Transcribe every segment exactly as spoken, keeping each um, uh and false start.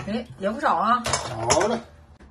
哎，也不少啊。 好了。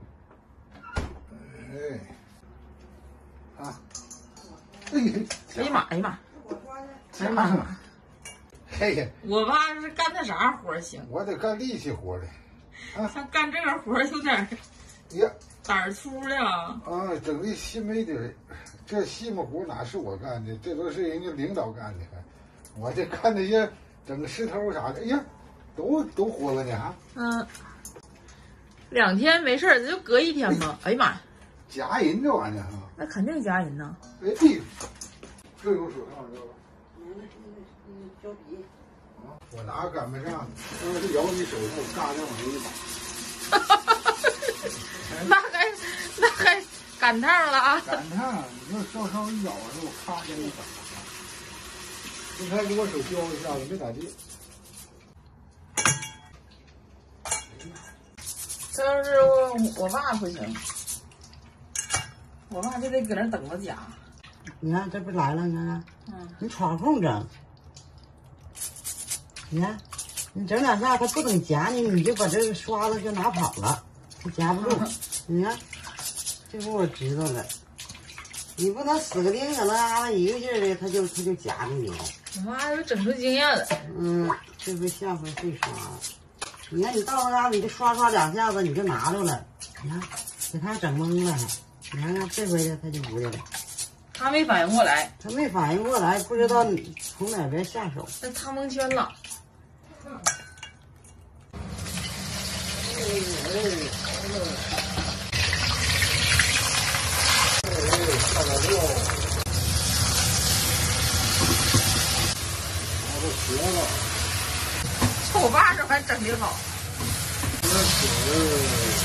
哎，啊，哎呀， 哎呀妈，哎呀妈，哎呀妈呀！ 嘿呀， 我爸是干那啥活行？ 我得干力气活的。啊， 像干这个活有点呀， 胆儿粗的啊。 啊，整的心没底儿。这细木活哪是我干的？这都是人家领导干的。我这看那些整个石头啥的，哎呀，都都活了呢哈。 嗯，两天没事儿，咱就隔一天吧。哎呀妈呀， 夹人这玩意儿哈。 那肯定夹人呐。 哎，对，这有手套知道吧？ 胶皮。 啊，我拿赶不上，要是咬你手上，我嘎那往那一把。 哈哈哈哈哈！那还那还赶趟了啊！ 赶趟，你说稍稍一咬着，我咔就那打。刚才给我手叼一下子，没咋地。 这要是我我爸不行，我爸就得搁那等着夹。 你看这不来了，你看看， 嗯， 你闯空整。你看，你整两下，他不等夹你，你就把这个刷子就拿跑了，他夹不住。你看，这不我知道了，你不能死个钉搁那嘎达一个劲儿的，他就他就夹住你了。 我妈都整出经验了。 嗯，这回下回会刷了。你看你到那嘎达你就刷刷两下子你就拿着了，你看给他整懵了还。你看看这回的他就不的了。 他没反应过来， 他没反应过来，不知道从哪边下手。 那他蒙圈了。 下点料，拿个茄子， 瞅我爸这还整的好。 那水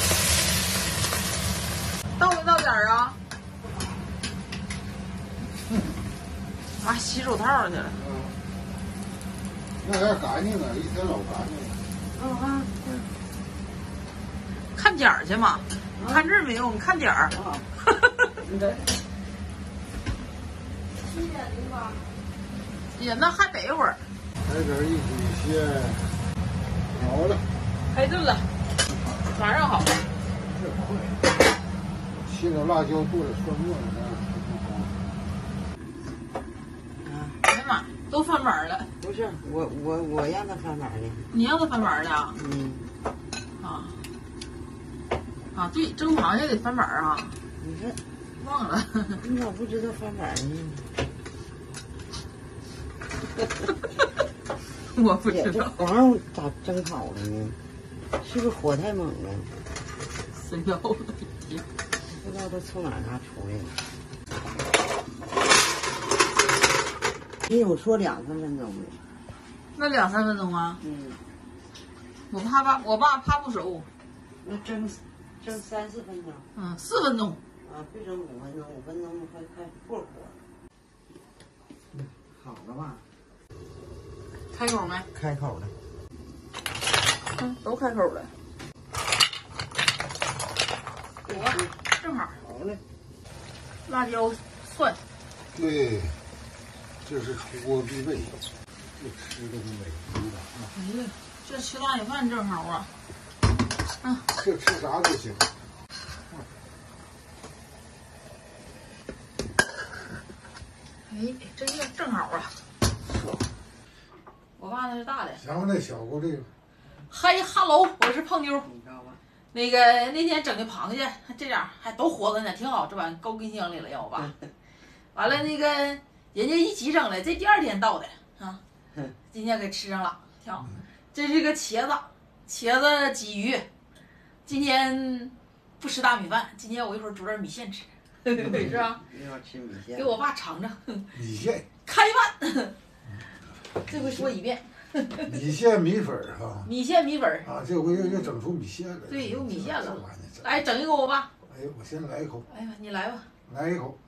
到没到点儿啊？妈洗手套去了。 嗯，那点干净了，一天老干净了。 嗯嗯嗯。 看点儿去嘛，你看这儿没用，你看点儿。 啊。你这。七点零八。 也那还得一会儿。 来点一水鲜，好了。 开炖了，马上好。 这快。切点辣椒，剁点蒜末呢。 哎呀妈，都翻板了。 不是我我我让他翻板的。 你让他翻板的啊？ 嗯。 啊。啊，对，蒸螃蟹得翻板啊。 你这忘了。 你咋不知道翻板呢？ 我不知道。 这玩意儿咋蒸好了呢？是不是火太猛了？ 谁要了？ 不知道它从哪嘎出来的。你有说两三分钟的？ 那两三分钟啊？ 嗯。 我怕爸，我爸怕不熟。 那蒸蒸三四分钟。 嗯，四分钟。 啊，别整五分钟，五分钟快快过火。嗯，好了吧？ 开口没？ 开口了。 嗯，都开口了。我正好。 好嘞。 辣椒、蒜。 对，这是出锅必备，这吃的是美极了啊！ 哎呀，这吃大米饭正好啊。嗯， 这吃啥都行。 哎，这就正好啊。 是吧？ 我爸那是大的。 咱们那小锅这个。 嘿哈喽，我是胖妞。 你知道吧？ 那个那天整的螃蟹，这样还都活着呢，挺好。这玩意高冰箱里了，要我爸。完了那个人家一起整的，这第二天到的啊。今天给吃上了，挺好。这是个茄子，茄子鲫鱼。今天不吃大米饭，今天我一会儿煮点米线吃，是吧？ 又要吃米线。 给我爸尝尝。 米线。 开饭。这回说一遍。 米线米粉儿哈。 米线米粉儿。 啊，这回又又整出米线了。 对，有米线了。 来， 整一口我爸。 哎，我先来一口。 哎呀，你来吧。 来一口。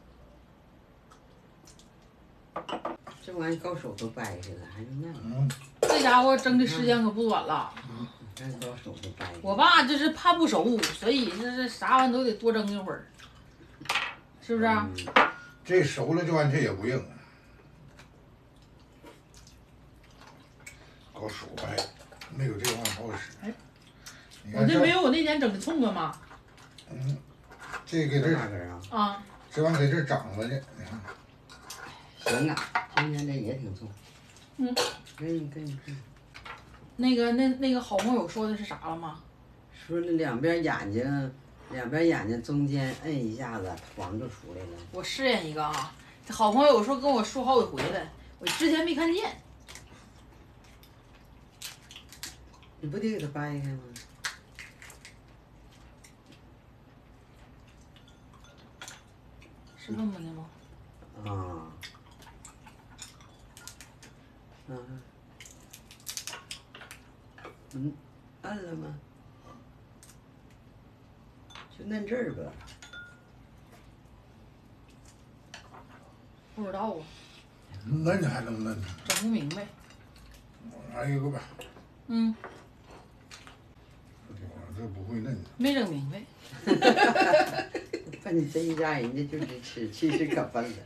这玩意高手都掰开了，还是慢。 嗯。 这家伙蒸的时间可不短了。 嗯。这高手都掰。 我爸就是怕不熟，所以这是啥玩意都得多蒸一会儿，是不是？嗯、 这熟了，这玩意也不硬。搞手掰，没有这玩意好使。 哎， 我这没有我那天整的葱多吗？ 嗯，这给这哪根啊？ 啊， 这玩意给这长了呢，你看。 行啊，今天这也挺重。 嗯， 给你给你给你。 那个那那个好朋友说的是啥了吗？ 说那两边眼睛，两边眼睛中间摁一下子，黄就出来了。 我试验一个啊，这好朋友说跟我说好几回了，我之前没看见。 你不得给他掰开吗？ 是这么的吗？ 啊。嗯。嗯，按了吗？就摁这儿吧。 不知道啊， 摁着还能摁呢， 整不明白。 来一个吧。 嗯， 这玩意儿这不会摁。 没整明白。 看你这一家人家就是吃，其实可笨了。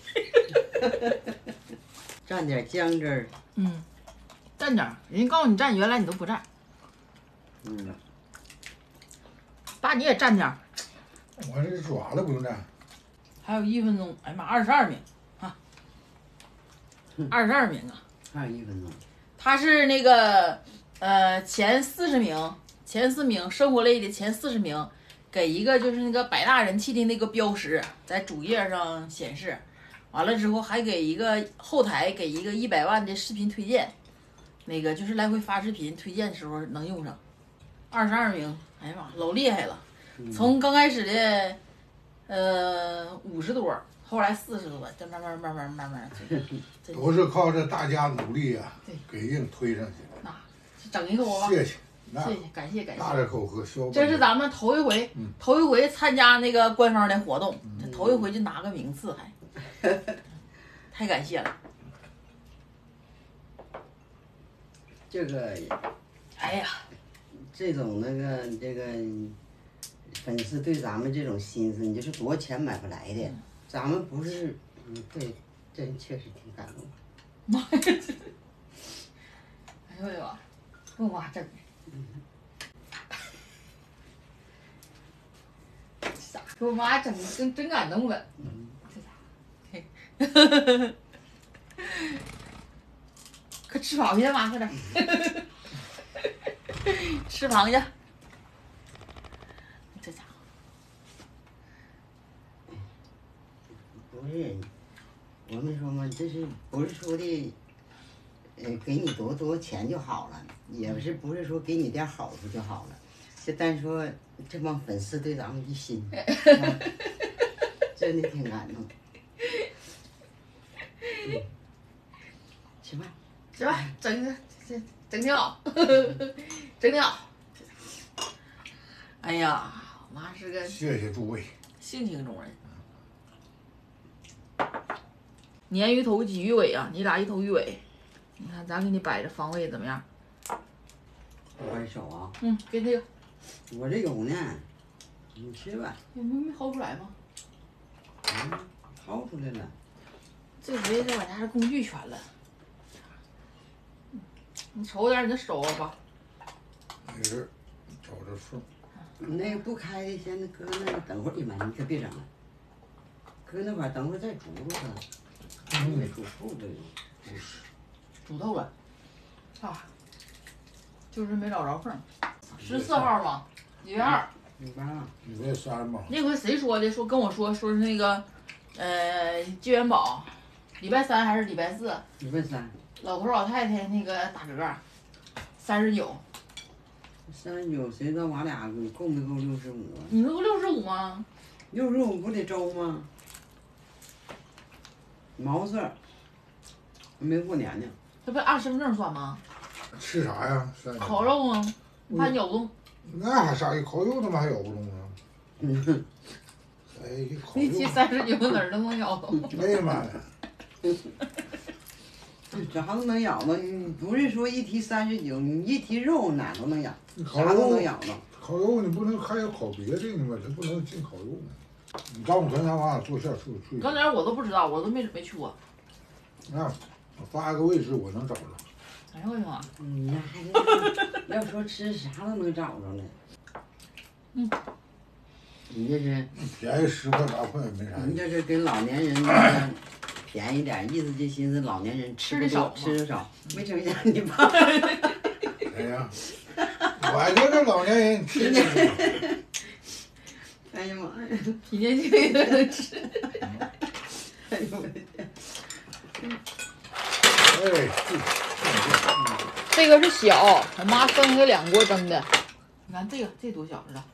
蘸点姜汁儿。 嗯，蘸点儿，人家告诉你蘸，原来你都不蘸。 嗯。 爸，你也蘸点儿。 我这爪子不用蘸。 还有一分钟，哎呀妈，二十二名啊，二十二名啊。 还有一分钟。 他是那个呃前四十名，前四名生活类的前四十名，给一个就是那个百大人气的那个标识在主页上显示，完了之后还给一个后台给一个一百万的视频推荐，那个就是来回发视频推荐的时候能用上。二十二名，哎呀妈，老厉害了，从刚开始的呃五十多。后来四十多，这慢慢慢慢慢慢，这都是靠这大家努力呀、啊， 对， 给硬推上去的。 那整一口吧， 谢谢， 谢谢，感谢感谢。 大着口喝，小这是咱们头一回， 嗯、 头一回参加那个官方的活动，嗯、这头一回就拿个名次还，还太感谢了。 这个， 哎呀， 这种那个这个粉丝对咱们这种心思，你就是多少钱买不来的。嗯咱们不是，嗯，对，真确实挺感动。 妈呀！这，哎呦我的妈，给我妈整的，啥？给我妈整的真真感动了。嗯，这啥？快吃螃蟹妈，快点！吃螃蟹。这家伙。 不是，我们说嘛，这是不是说的，呃，给你多多钱就好了，也是不是说给你点好处就好了，就单说这帮粉丝对咱们的心，真的挺感动。嗯、吃饭， 吃饭，整的整整挺好，整挺好。哎呀，我妈是个谢谢诸位性情中人。鲶鱼头鲫鱼尾啊，你俩一头鱼尾，你看咱给你摆的方位怎么样？ 摆手啊。 嗯，给这个。 我这有呢，你吃吧。 没没薅出来吗？ 嗯，薅出来了。 这回这我家这工具全了。你瞅点你的手吧。 没事，找着缝。 那个不开的，先搁那个等会儿你们，你可别整了。搁那块儿等会儿再煮煮它。嗯，没煮透这个， 不是， 煮透了，啊，就是没找着缝。十四号吗？一月二。 礼拜二。 礼拜三嘛。 那回谁说的？说跟我说说是那个，呃，金元宝，礼拜三还是礼拜四？ 礼拜三。 老头老太太那个打折，三十九。 三十九，谁知道我俩够没够六十五啊？ 你这不六十五吗？ 六十五不得周吗？毛事儿，没过年呢。 这不按身份证算吗？ 吃啥呀？ 烤肉啊，你怕咬不动？ 那还啥？烤肉他妈还咬不动啊？嗯。哎，烤肉。 一提三十九哪儿都能咬动。 哎呀妈呀！ 啥都能咬着，你不是说一提三十九，你一提肉哪都能咬，啥都能咬着。 烤肉你不能还要烤别的呢吗？这不能进烤肉呢。你告诉我咱往哪做馅出去？ 刚才我都不知道，我都没没去过。 啊，我发个位置我能找着。 哎呦我的妈！ 嗯，那还是要说吃啥都能找着呢。 嗯， 你这是便宜十块八块没啥。 你这是跟老年人那个便宜点，意思就寻思老年人吃的少，吃的少，没成想你爸。 哎呀，我这个老年人吃的。 哎呀妈呀！ 挺年轻也能吃。 哎呦我的天！ 哎， 这个是小，我妈分给两锅蒸的。你看这个，这多小知道？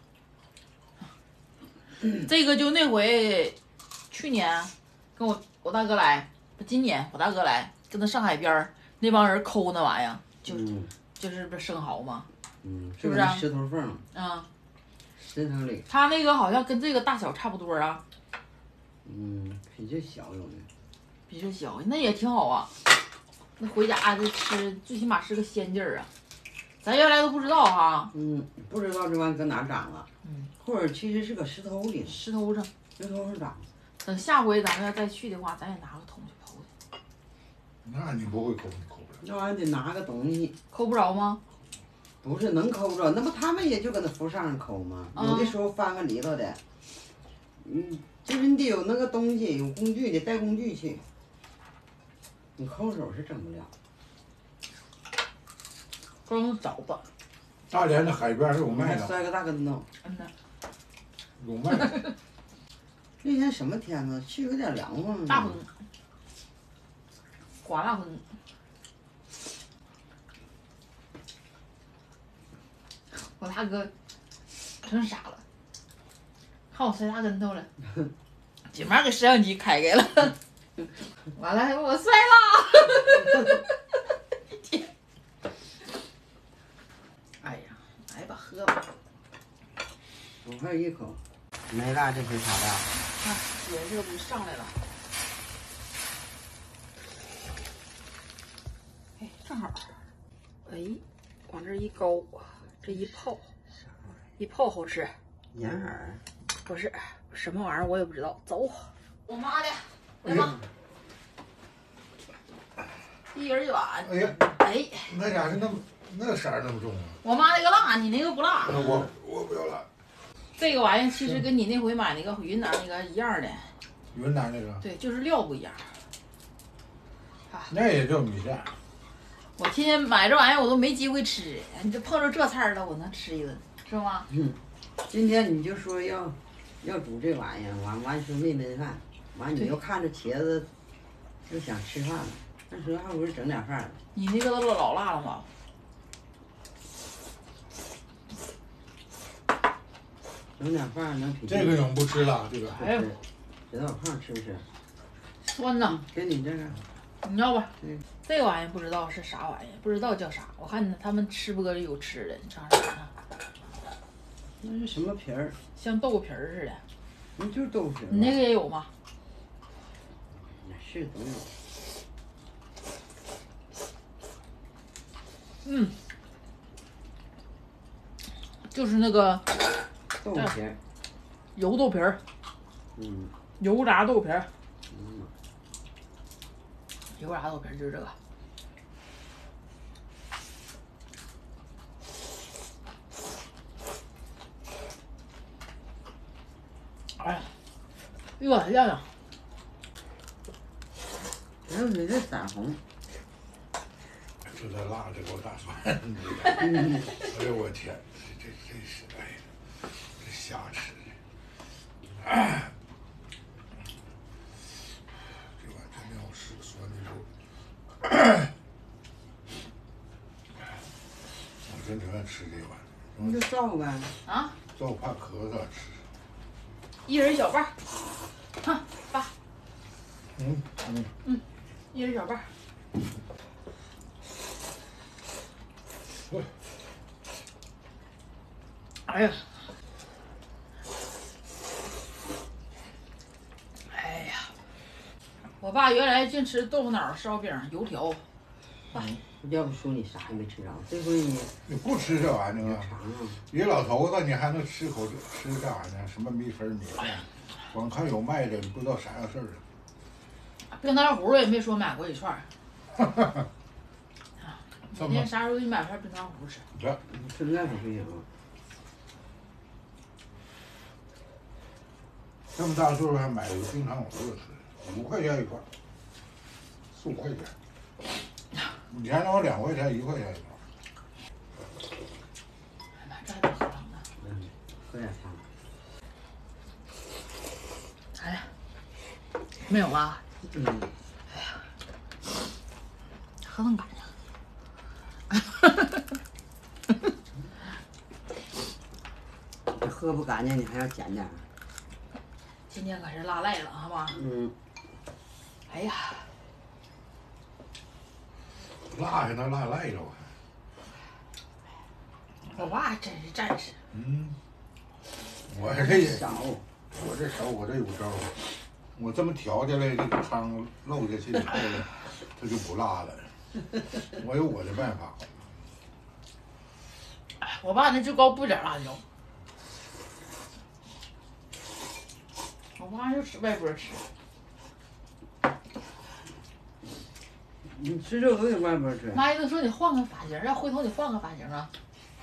嗯，这个就那回，去年跟我我大哥来，不今年我大哥来，跟他上海边儿那帮人抠那玩意儿，就、 嗯、 就是不是生蚝吗？ 嗯， 是不是啊？ 石头缝。 啊。 石头里。 它那个好像跟这个大小差不多啊。 嗯，比这小有的。 比这小，那也挺好啊。那回家这吃，最起码是个鲜劲儿啊。咱原来都不知道哈。 嗯，不知道这玩意搁哪长了。 嗯。 或者其实是个石头里。 石头上。 石头上长。 等下回咱们要再去的话，咱也拿个桶去剖去。 那你不会抠，你抠不着。 那玩意儿得拿个东西。 抠不着吗？ 不是能抠着，那不他们也就搁那浮上抠吗？ 嗯、 有的时候翻个里头的。嗯，就是你得有那个东西，有工具，得带工具去。你抠手是整不了。 光找吧。 大连的海边有卖的。 摔个大跟头。 嗯呐。 有卖的。 那天什么天呢？去有点凉快。 大风。刮大风。我大哥真傻了，看我摔大跟头了，紧忙给摄像机开开了，完了还问我摔了。哎呀，来吧，喝吧。 我还有一口。没辣，这回啥的？ 啊，颜色不上来了。哎，正好。哎，往这一高。这一泡，一泡好吃。 盐耳不是什么玩意儿，我也不知道。走，我妈的，来吧，一人一碗。 哎呀， 哎， 那家是那么那色儿那么重啊？ 我妈那个辣，你那个不辣。 我我不要辣。 这个玩意儿其实跟你那回买那个云南那个一样的。 云南那个？ 对，就是料不一样。 啊，那也叫米线。 我天天买这玩意儿，我都没机会吃。你这碰着这菜了，我能吃一顿，是吗？ 嗯。今天你就说要要煮这玩意儿，完完说焖焖饭，完你又看着茄子，就想吃饭了。那时候还不是整点饭。 你那个都老辣了吗？ 整点饭能比这个永不吃辣，这个。 哎呦， 石头胖吃不吃？ 酸呐。 给你这个。 你要吧？ 嗯。 这个玩意儿不知道是啥玩意儿，不知道叫啥。我看他们吃播里有吃的，你尝尝看。 那是什么皮儿？ 像豆腐皮儿似的。 那就是豆腐皮儿。 你那个也有吗？ 也是都有。 嗯。就是那个。 豆腐皮儿。 油豆皮儿。 嗯。 油炸豆皮儿。 嗯。 油炸豆皮儿就是这个。哎呀，哟，亮亮。 还有你这腮红。 就这辣，这锅大蒜。哎呦我天，这这真是哎呀，这瞎吃的。哎这碗真的好吃，酸的肉。我真挺爱吃这碗。 你就照呗。 啊？ 照怕咳嗽吃。 一人一小半儿，哈，爸。 嗯嗯嗯，一人一小半儿。哎呀，哎呀，我爸原来净吃豆腐脑、烧饼、油条。爸， 要不说你啥也没吃着，这回你你不吃这玩意儿啊？ 尝尝。 一个老头子，你还能吃口吃这玩意儿？什么米粉、米饭，光看有卖的，你不知道啥样事儿啊。 跟他葫芦也没说买过一串儿。 明天啥时候给你买盘冰糖葫芦吃？ 这吃那不行啊。 这么大岁数还买个冰糖葫芦吃，五块钱一块，四五块钱。以前那我两块钱一块钱一块。 哎妈，这还得喝汤呢。 嗯，喝点汤。 哎呀，没有了。 嗯。 哎呀，喝那么干净。 这喝不干净，你还要捡点。 今天可是拉赖了，好吧？ 嗯。 哎呀， 辣还能辣赖着我。 我爸真是战士。 嗯。我这也少， 我这手我这有招，我这么调下来，这个汤漏下去以后呢，它就不辣了。我有我的办法。 我爸那就高不点辣椒，我爸就吃外边吃。 你吃这个给外边吃。 妈一直说你换个发型，要回头你换个发型啊。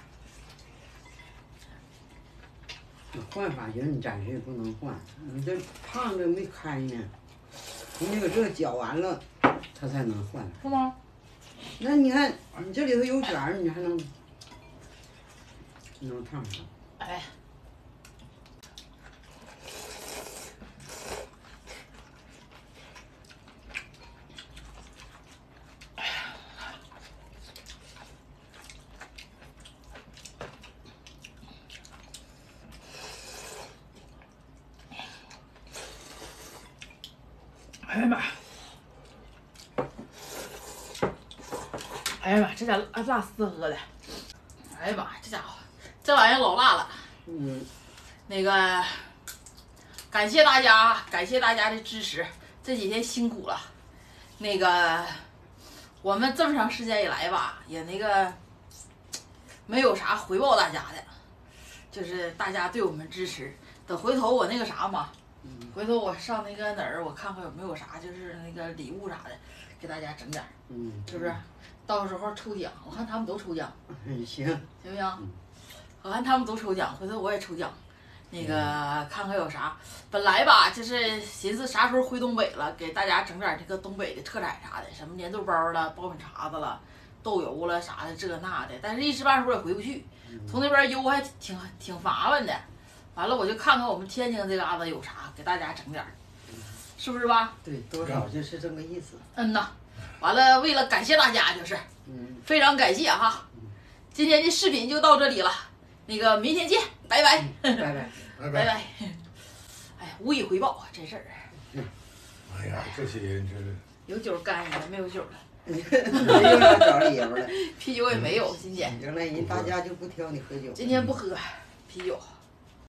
换发型你暂时也不能换，你这胖子没开呢，你那个这绞完了，它才能换。 是吗？ 那你看你这里头有卷儿，你还能能烫上。 哎。哎呀妈！哎呀妈，这家辣辣死喝的！哎呀妈，这家伙，这玩意儿老辣了。 嗯。 那个，感谢大家，感谢大家的支持，这几天辛苦了。那个，我们这么长时间以来吧，也那个没有啥回报大家的，就是大家对我们支持。等回头我那个啥嘛。回头我上那个哪儿，我看看有没有啥，就是那个礼物啥的，给大家整点儿， 嗯， 是不是？到时候抽奖，我看他们都抽奖， 嗯，行， 行不行？嗯、我看他们都抽奖，回头我也抽奖，那个、嗯、看看有啥。本来吧，就是寻思啥时候回东北了，给大家整点这个东北的特产啥的，什么粘豆包了、爆米碴子了、豆油了啥的，这那的。但是一时半会儿也回不去，从那边邮还挺挺麻烦的。完了，我就看看我们天津这嘎达有啥，给大家整点儿，是不是吧？ 对，多少就是这个意思。 嗯呐，完了，为了感谢大家，就是， 嗯， 非常感谢哈。今天的视频就到这里了，那个明天见，拜拜， 拜拜， 拜拜拜。哎呀，无以回报，真事儿。 哎呀，这些人真是有酒干一个，没有酒了。 又要找理由了。 啤酒也没有，今天。 行了，人大家就不挑你喝酒。 今天不喝啤酒。